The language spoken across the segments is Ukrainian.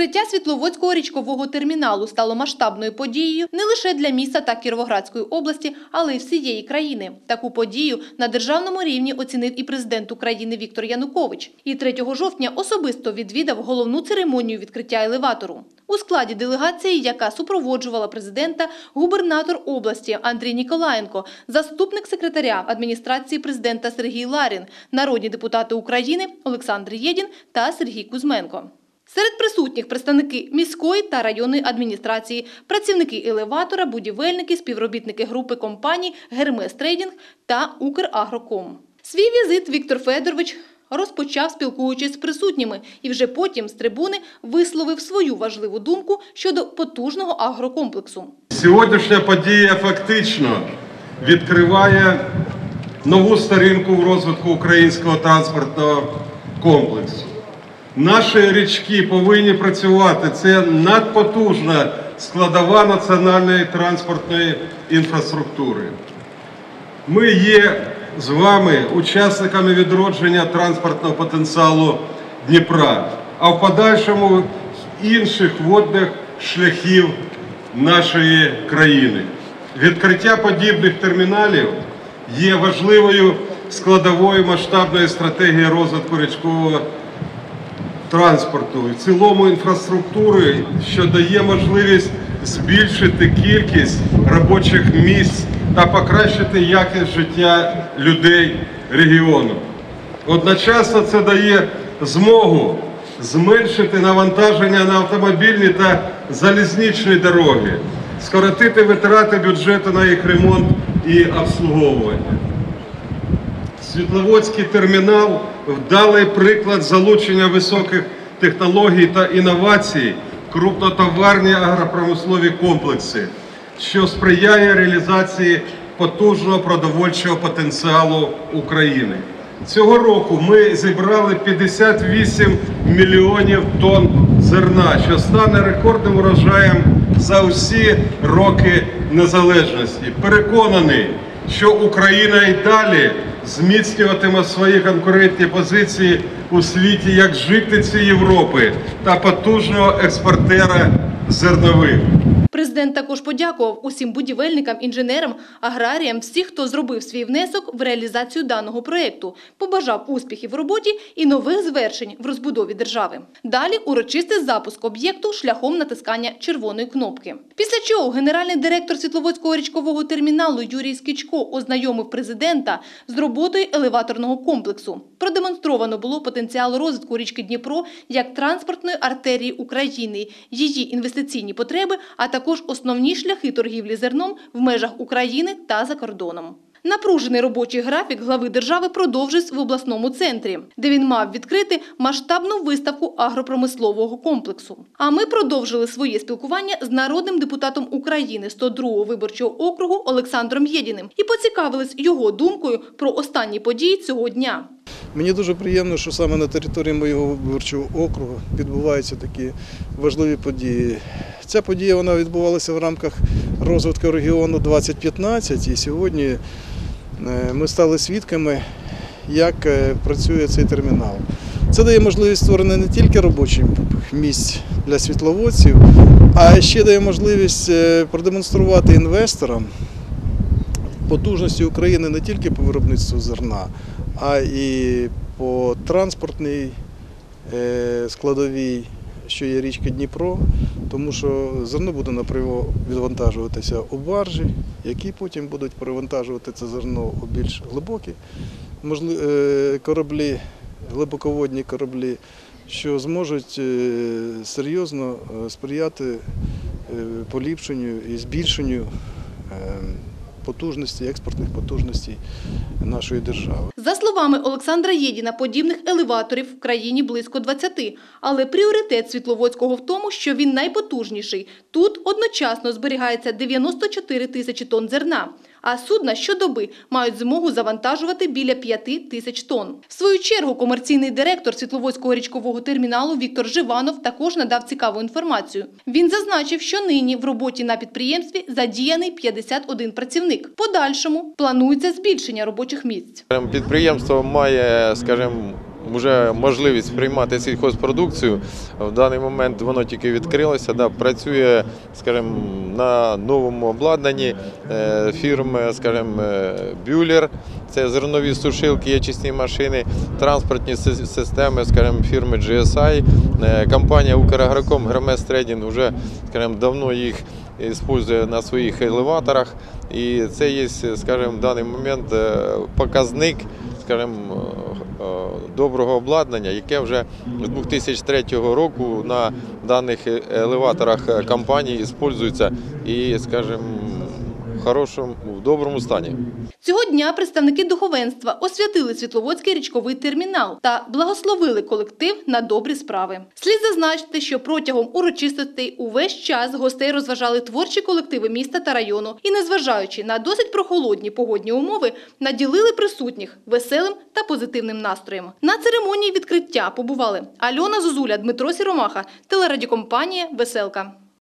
Відкриття Світловодського річкового терміналу стало масштабною подією не лише для міста та Кіровоградської області, але й всієї країни. Таку подію на державному рівні оцінив і президент України Віктор Янукович. І 3 жовтня особисто відвідав головну церемонію відкриття елеватору. У складі делегації, яка супроводжувала президента, губернатор області Андрій Ніколаєнко, заступник секретаря адміністрації президента Сергій Ларін, народні депутати України Олександр Єдін та Сергій Кузьменко. Серед присутніх представники міської та районної адміністрації, працівники елеватора, будівельники, співробітники групи компаній «Гермес Трейдінг» та «Украгроком». Свій візит Віктор Федорович розпочав, спілкуючись з присутніми, і вже потім з трибуни висловив свою важливу думку щодо потужного агрокомплексу. Сьогоднішня подія фактично відкриває нову сторінку в розвитку українського транспортного комплексу. Наші річки повинні працювати. Це надпотужна складова національної транспортної інфраструктури. Ми є з вами учасниками відродження транспортного потенціалу Дніпра, а в подальшому інших водних шляхів нашої країни. Відкриття подібних терміналів є важливою складовою масштабної стратегії розвитку річкового транспорту, в цілому інфраструктури, що дає можливість збільшити кількість робочих місць та покращити якість життя людей регіону. Одночасно це дає змогу зменшити навантаження на автомобільні та залізничні дороги, скоротити витрати бюджету на їх ремонт і обслуговування. Світловодський термінал – вдалий приклад залучення високих технологій та інновацій в крупнотоварні агропромислові комплекси, що сприяє реалізації потужного продовольчого потенціалу України. Цього року ми зібрали 58 мільйонів тонн зерна, що стане рекордним урожаєм за усі роки незалежності. Переконаний, що Україна і далі зміцнюватиме свої конкурентні позиції у світі як житниці Європи та потужного експортера зернових. Президент також подякував усім будівельникам, інженерам, аграріям, всіх, хто зробив свій внесок в реалізацію даного проєкту, побажав успіхів в роботі і нових звершень в розбудові держави. Далі урочистий запуск об'єкту шляхом натискання червоної кнопки. Після чого генеральний директор Світловодського річкового терміналу Юрій Скічко ознайомив президента з роботою елеваторного комплексу. Продемонстровано було потенціал розвитку річки Дніпро як транспортної артерії України, її інвестиційні потреби, а також основні шляхи торгівлі зерном в межах України та за кордоном. Напружений робочий графік глави держави продовжився в обласному центрі, де він мав відкрити масштабну виставку агропромислового комплексу. А ми продовжили своє спілкування з народним депутатом України 102-го виборчого округу Олександром Єдіним і поцікавились його думкою про останні події цього дня. Мені дуже приємно, що саме на території моєго виборчого округу відбуваються такі важливі події. Ця подія вона відбувалася в рамках розвитку регіону 2015, і сьогодні ми стали свідками, як працює цей термінал. Це дає можливість створення не тільки робочих місць для світловодців, а ще дає можливість продемонструвати інвесторам потужності України не тільки по виробництву зерна, а і по транспортній складовій, що є річка Дніпро, тому що зерно буде напряму відвантажуватися у баржі, які потім будуть перевантажувати це зерно у більш глибокі кораблі, глибоководні кораблі, що зможуть серйозно сприяти поліпшенню і збільшенню потужності, експортних потужностей нашої держави. За словами Олександра Єдіна, подібних елеваторів в країні близько 20, але пріоритет Світловодського в тому, що він найпотужніший. Тут одночасно зберігається 94 тисячі тонн зерна, а судна щодоби мають змогу завантажувати біля 5 тисяч тонн. В свою чергу комерційний директор Світловодського річкового терміналу Віктор Живанов також надав цікаву інформацію. Він зазначив, що нині в роботі на підприємстві задіяний 51 працівник. В подальшому планується збільшення робочих місць. Підприємство має, скажімо, вже можливість приймати сільхозпродукцію. В даний момент воно тільки відкрилося, працює, скажімо, на новому обладнанні фірми, скажімо, «Бюллер». Це зернові сушилки, очисні машини, транспортні системи, скажімо, фірми GSI. Компанія «Украгроком», «Гермес Трейдинг» вже, скажімо, давно їх використовує на своїх елеваторах. І це є, скажімо, в даний момент показник, скажімо, доброго обладнання, яке вже з 2003 року на даних елеваторах компанії використовується і, скажімо, в доброму стані. Цього дня представники духовенства освятили Світловодський річковий термінал та благословили колектив на добрі справи. Слід зазначити, що протягом урочистостей увесь час гостей розважали творчі колективи міста та району і, незважаючи на досить прохолодні погодні умови, наділили присутніх веселим та позитивним настроєм. На церемонії відкриття побували Альона Зозуля, Дмитро Сіромаха, телерадіокомпанія «Веселка».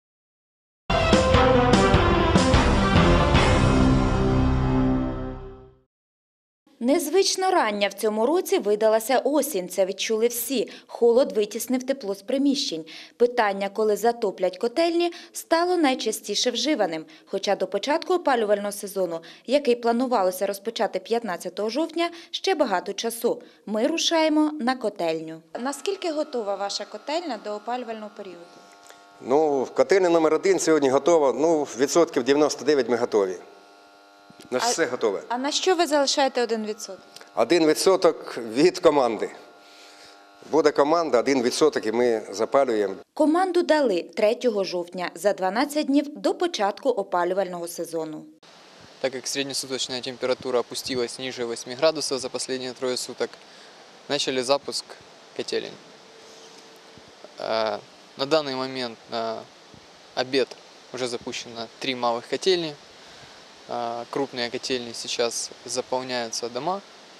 Незвично рання в цьому році видалася осінь. Це відчули всі. Холод витіснив тепло з приміщень. Питання, коли затоплять котельні, стало найчастіше вживаним. Хоча до початку опалювального сезону, який планувалося розпочати 15 жовтня, ще багато часу. Ми рушаємо на котельню. Наскільки готова ваша котельня до опалювального періоду? Котельня номер 1 сьогодні готова. Відсотків 99 ми готові. У нас все готове. А на що ви залишаєте 1%? 1% від команди. Буде команда, 1% і ми запалюємо. Команду дали 3 жовтня, за 12 днів до початку опалювального сезону. Так как среднесуточная температура опустилась ниже 8 градусов за последние трое суток, начали запуск котелень. На данный момент на обед уже запущено 3 малых котельни. Крупные котельни сейчас заполняются дома.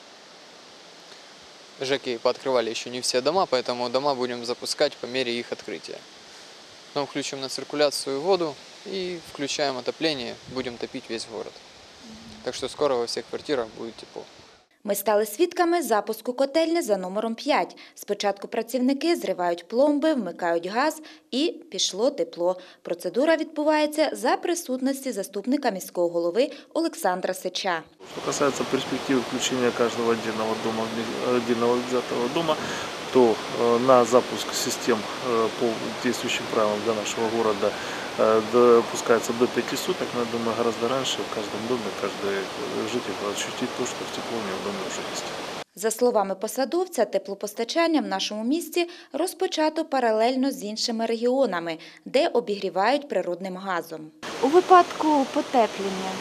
ЖЭКи пооткрывали еще не все дома, поэтому дома будем запускать по мере их открытия. Но включим на циркуляцию воду и включаем отопление, будем топить весь город. Так что скоро во всех квартирах будет тепло. Ми стали свідками запуску котельні за номером 5. Спочатку працівники зривають пломби, вмикають газ і пішло тепло. Процедура відбувається за присутності заступника міського голови Олександра Сича. Что касается перспективы включения каждого отдельного взятого дома, то на запуск систем по действующим правилам для нашего города допускается до 5 суток, но я думаю, гораздо раньше в каждом доме каждый житель ощутит то, что тепло у него в доме уже есть. За словами посадовця, теплопостачання в нашому місті розпочато паралельно з іншими регіонами, де обігрівають природним газом. У випадку потеплення?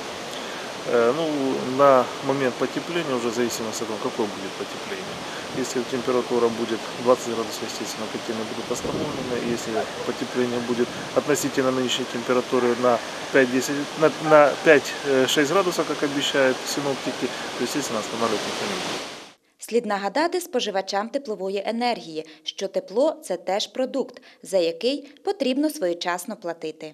На момент потепления, уже в зависимости от того, какое будет потепление. Если температура будет 20 градусов, естественно, котельные будут остановлены. Если потепление будет относительно нынешней температуры на 5-6 градусов, как обещают синоптики, то, естественно, останавливать никто не будет. Слід нагадати споживачам теплової енергії, що тепло – це теж продукт, за який потрібно своєчасно платити.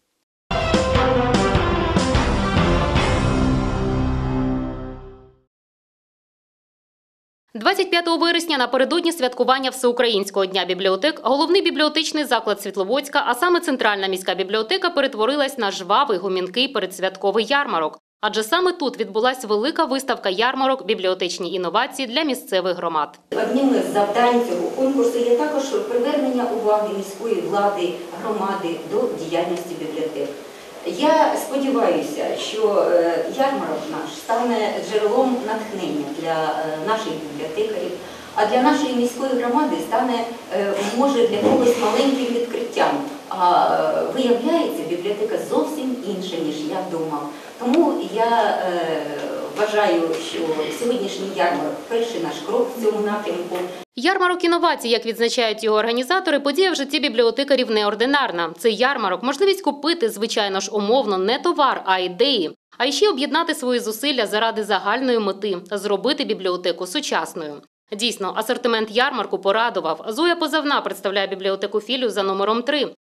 25 вересня напередодні святкування Всеукраїнського дня бібліотек головний бібліотечний заклад Світловодська, а саме Центральна міська бібліотека, перетворилась на жвавий гомінкий передсвятковий ярмарок. Адже саме тут відбулася велика виставка ярмарок «Бібліотечні інновації для місцевих громад». Одним із завдань цього конкурсу є також привернення уваги міської влади, громади до діяльності бібліотек. Я сподіваюся, що ярмарок наш стане джерелом натхнення для наших бібліотекарів, а для нашої міської громади стане, може, для когось маленьким відкриттям. А виявляється, бібліотека зовсім інша, ніж я думав. Тому я вважаю, що сьогоднішній ярмарок – перший наш крок в цьому напрямку. Ярмарок інновацій, як відзначають його організатори, подія в житті бібліотекарів неординарна. Цей ярмарок – можливість купити, звичайно ж, умовно, не товар, а ідеї. А ще об'єднати свої зусилля заради загальної мети – зробити бібліотеку сучасною. Дійсно, асортимент ярмарку порадував. Зоя Позавна представляє бібліотеку філію за номером 3.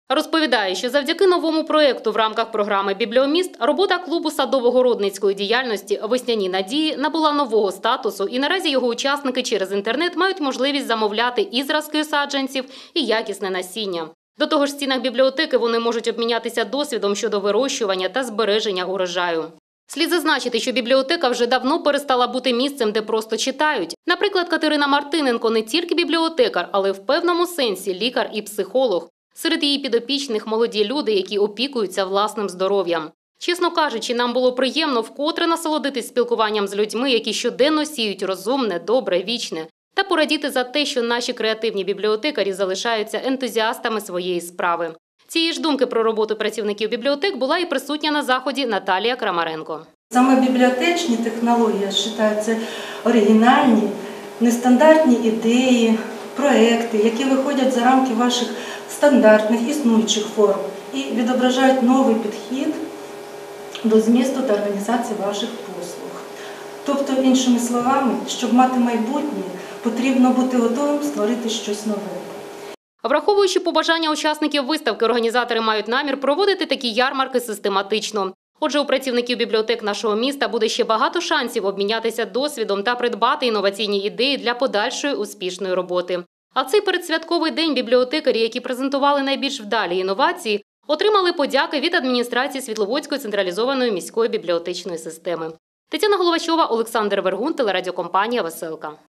Розповідає, що завдяки новому проєкту в рамках програми «Бібліоміст» робота клубу садово-городницької діяльності «Весняні надії» набула нового статусу, і наразі його учасники через інтернет мають можливість замовляти і зразки саджанців, і якісне насіння. До того ж, в стінах бібліотеки вони можуть обмінятися досвідом щодо вирощування та збереження урожаю. Слід зазначити, що бібліотека вже давно перестала бути місцем, де просто читають. Наприклад, Катерина Мартиненко не тільки бібліотекар, але в певному сенсі лікар і психолог. Серед її підопічних молоді люди, які опікуються власним здоров'ям. Чесно кажучи, нам було приємно вкотре насолодитись спілкуванням з людьми, які щоденно сіють розумне, добре, вічне, та порадіти за те, що наші креативні бібліотекарі залишаються ентузіастами своєї справи. Цієї ж думки про роботу працівників бібліотек була і присутня на заході Наталія Крамаренко. Саме бібліотечні технології, я вважаю, це оригінальні, нестандартні ідеї, проекти, які виходять за рамки ваших стандартних, існуючих форм і відображають новий підхід до змісту та організації ваших послуг. Тобто, іншими словами, щоб мати майбутнє, потрібно бути готовим створити щось нове. Враховуючи побажання учасників виставки, організатори мають намір проводити такі ярмарки систематично. Отже, у працівників бібліотек нашого міста буде ще багато шансів обмінятися досвідом та придбати інноваційні ідеї для подальшої успішної роботи. А в цей передсвятковий день бібліотекарі, які презентували найбільш вдалі інновації, отримали подяки від адміністрації Світловодської централізованої міської бібліотечної системи. Тетяна Головачова, Олександр Вергун, телерадіокомпанія «Веселка».